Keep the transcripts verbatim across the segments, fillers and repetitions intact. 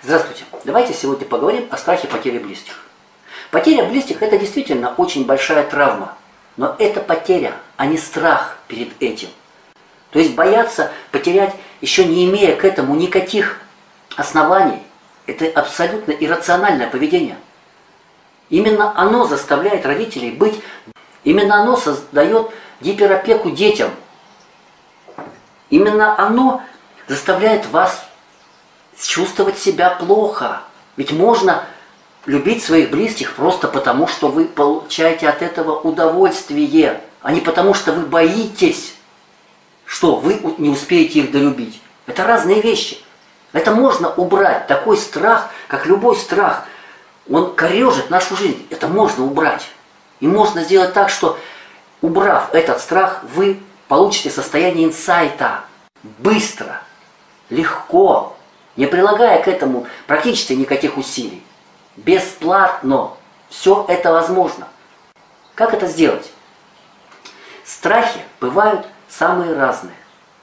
Здравствуйте. Давайте сегодня поговорим о страхе потери близких. Потеря близких – это действительно очень большая травма. Но это потеря, а не страх перед этим. То есть бояться потерять, еще не имея к этому никаких оснований, это абсолютно иррациональное поведение. Именно оно заставляет родителей быть, именно оно создает гиперопеку детям. Именно оно заставляет вас чувствовать себя плохо. Ведь можно любить своих близких просто потому, что вы получаете от этого удовольствие, а не потому, что вы боитесь, что вы не успеете их долюбить. Это разные вещи. Это можно убрать. Такой страх, как любой страх, он корежит нашу жизнь. Это можно убрать. И можно сделать так, что, убрав этот страх, вы получите состояние инсайта. Быстро, легко, не прилагая к этому практически никаких усилий. Бесплатно. Все это возможно. Как это сделать? Страхи бывают самые разные.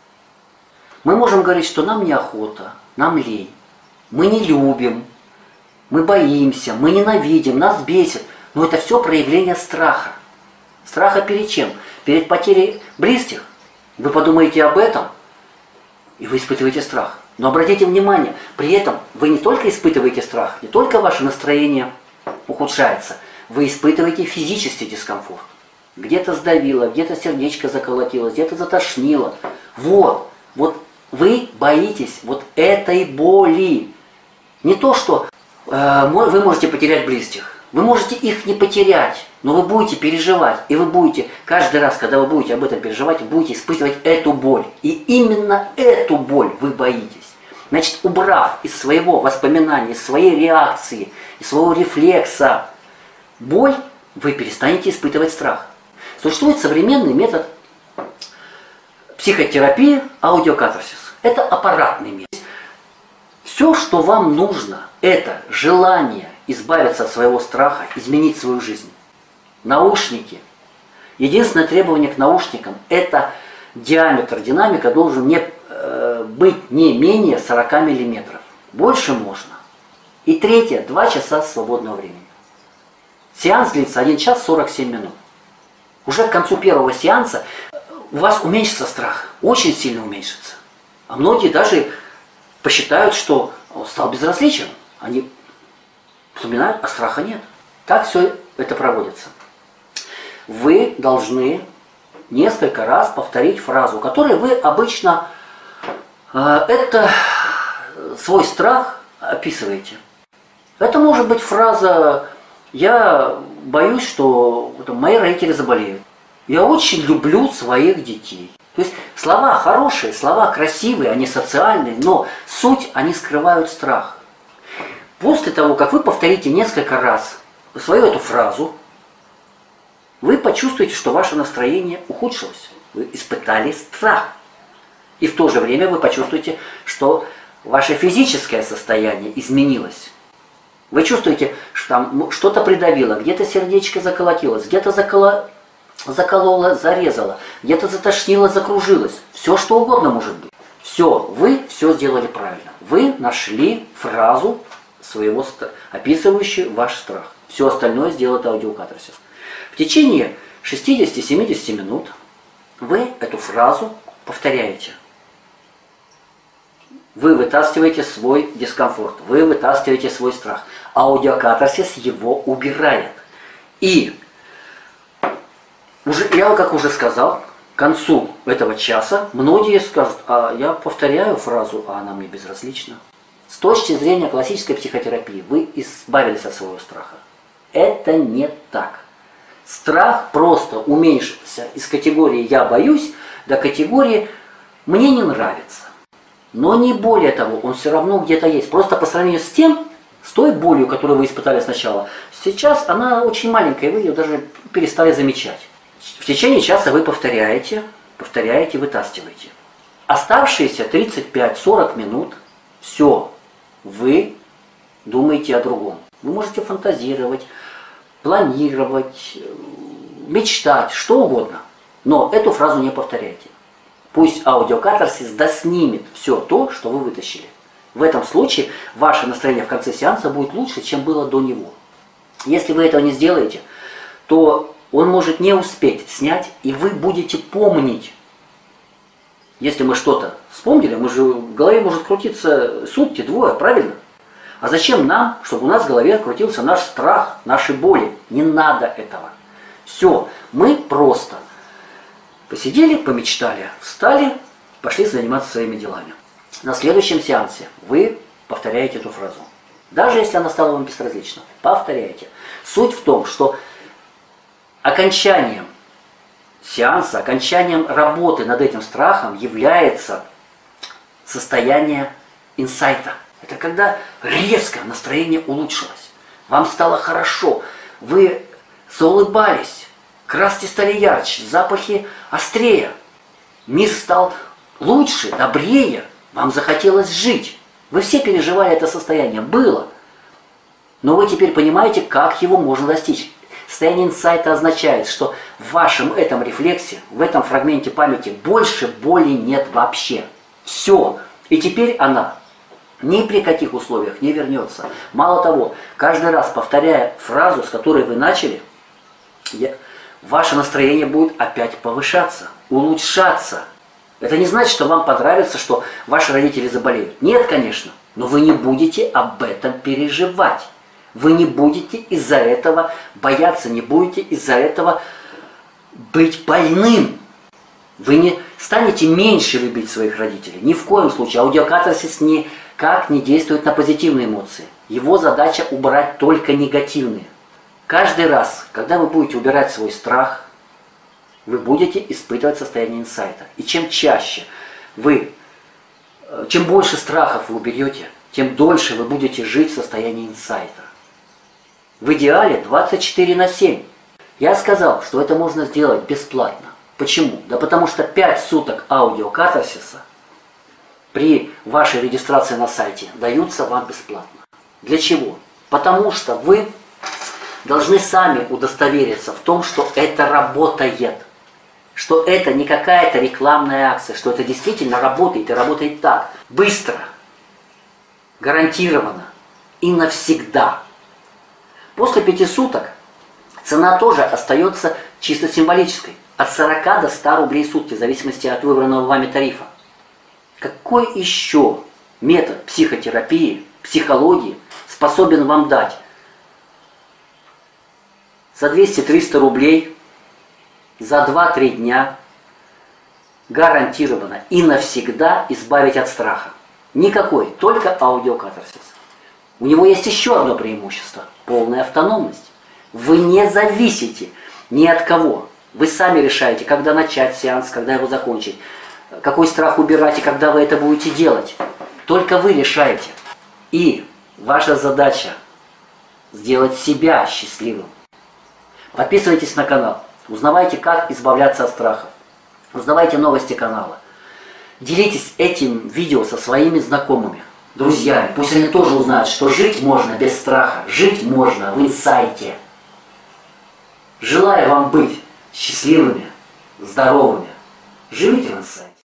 Мы можем говорить, что нам неохота, нам лень, мы не любим, мы боимся, мы ненавидим, нас бесит. Но это все проявление страха. Страха перед чем? Перед потерей близких. Вы подумаете об этом, и вы испытываете страх. Но обратите внимание, при этом вы не только испытываете страх, не только ваше настроение ухудшается, вы испытываете физический дискомфорт. Где-то сдавило, где-то сердечко заколотилось, где-то затошнило. Вот, вот вы боитесь вот этой боли. Не то, что э, вы можете потерять близких. Вы можете их не потерять, но вы будете переживать. И вы будете, каждый раз, когда вы будете об этом переживать, вы будете испытывать эту боль. И именно эту боль вы боитесь. Значит, убрав из своего воспоминания, из своей реакции, из своего рефлекса боль, вы перестанете испытывать страх. Существует современный метод психотерапии аудиокатарсис. Это аппаратный метод. Все, что вам нужно, это желание избавиться от своего страха, изменить свою жизнь. Наушники. Единственное требование к наушникам – это диаметр динамика должен не, э, быть не менее сорока миллиметров. Больше можно. И третье – два часа свободного времени. Сеанс длится один час сорок семь минут. Уже к концу первого сеанса у вас уменьшится страх. Очень сильно уменьшится. А многие даже посчитают, что он стал безразличен. Они вспоминают, а страха нет. Так все это проводится. Вы должны несколько раз повторить фразу, которой вы обычно э, это свой страх описываете. Это может быть фраза «Я боюсь, что там, мои родители заболеют». «Я очень люблю своих детей». То есть слова хорошие, слова красивые, они социальные, но суть, они скрывают страх. После того, как вы повторите несколько раз свою эту фразу, вы почувствуете, что ваше настроение ухудшилось. Вы испытали страх. И в то же время вы почувствуете, что ваше физическое состояние изменилось. Вы чувствуете, что там что-то придавило, где-то сердечко заколотилось, где-то заколо... закололо, зарезало, где-то затошнило, закружилось. Все, что угодно может быть. Все, вы все сделали правильно. Вы нашли фразу, своего, описывающую ваш страх. Все остальное сделает аудиокатарсис. В течение шестидесяти-семидесяти минут вы эту фразу повторяете. Вы вытаскиваете свой дискомфорт, вы вытаскиваете свой страх. Аудиокатарсис его убирает. И уже, я, как уже сказал, к концу этого часа многие скажут, а я повторяю фразу, а она мне безразлична. С точки зрения классической психотерапии вы избавились от своего страха. Это не так. Страх просто уменьшился из категории «я боюсь» до категории «мне не нравится». Но не более того, он все равно где-то есть. Просто по сравнению с тем, с той болью, которую вы испытали сначала, сейчас она очень маленькая, и вы ее даже перестали замечать. В течение часа вы повторяете, повторяете, вытаскиваете. Оставшиеся тридцать пять-сорок минут все, вы думаете о другом. Вы можете фантазировать, планировать, мечтать, что угодно. Но эту фразу не повторяйте. Пусть аудиокатарсис доснимет все то, что вы вытащили. В этом случае ваше настроение в конце сеанса будет лучше, чем было до него. Если вы этого не сделаете, то он может не успеть снять, и вы будете помнить. Если мы что-то вспомнили, мы же, в голове может крутиться сутки, двое, правильно? А зачем нам, чтобы у нас в голове крутился наш страх, наши боли? Не надо этого. Все, мы просто посидели, помечтали, встали, пошли заниматься своими делами. На следующем сеансе вы повторяете эту фразу. Даже если она стала вам безразлична, повторяйте. Суть в том, что окончанием сеанса, окончанием работы над этим страхом является состояние инсайта. Это когда резко настроение улучшилось, вам стало хорошо, вы заулыбались, краски стали ярче, запахи острее, мир стал лучше, добрее, вам захотелось жить. Вы все переживали это состояние, было. Но вы теперь понимаете, как его можно достичь. Состояние инсайта означает, что в вашем этом рефлексе, в этом фрагменте памяти больше боли нет вообще. Все. И теперь она ни при каких условиях не вернется. Мало того, каждый раз повторяя фразу, с которой вы начали, я, ваше настроение будет опять повышаться, улучшаться. Это не значит, что вам понравится, что ваши родители заболеют. Нет, конечно. Но вы не будете об этом переживать. Вы не будете из-за этого бояться, не будете из-за этого быть больным. Вы не станете меньше любить своих родителей. Ни в коем случае. Аудиокатарсис никак не действует на позитивные эмоции. Его задача убрать только негативные. Каждый раз, когда вы будете убирать свой страх, вы будете испытывать состояние инсайта. И чем чаще вы, чем больше страхов вы уберете, тем дольше вы будете жить в состоянии инсайта. В идеале двадцать четыре на семь. Я сказал, что это можно сделать бесплатно. Почему? Да потому что пять суток аудиокатарсиса при вашей регистрации на сайте даются вам бесплатно. Для чего? Потому что вы должны сами удостовериться в том, что это работает. Что это не какая-то рекламная акция, что это действительно работает и работает так. Быстро, гарантированно и навсегда. После пяти суток цена тоже остается чисто символической. От сорока до ста рублей в сутки, в зависимости от выбранного вами тарифа. Какой еще метод психотерапии, психологии способен вам дать за двести-триста рублей, за два-три дня гарантированно и навсегда избавить от страха? Никакой, только аудиокатарсис. У него есть еще одно преимущество – полная автономность. Вы не зависите ни от кого. Вы сами решаете, когда начать сеанс, когда его закончить, какой страх убирать и когда вы это будете делать. Только вы решаете. И ваша задача – сделать себя счастливым. Подписывайтесь на канал, узнавайте, как избавляться от страхов, узнавайте новости канала. Делитесь этим видео со своими знакомыми, друзьями. Пусть они тоже узнают, что жить можно без страха, жить можно в инсайте. Желаю вам быть счастливыми, здоровыми. Живите в инсайте.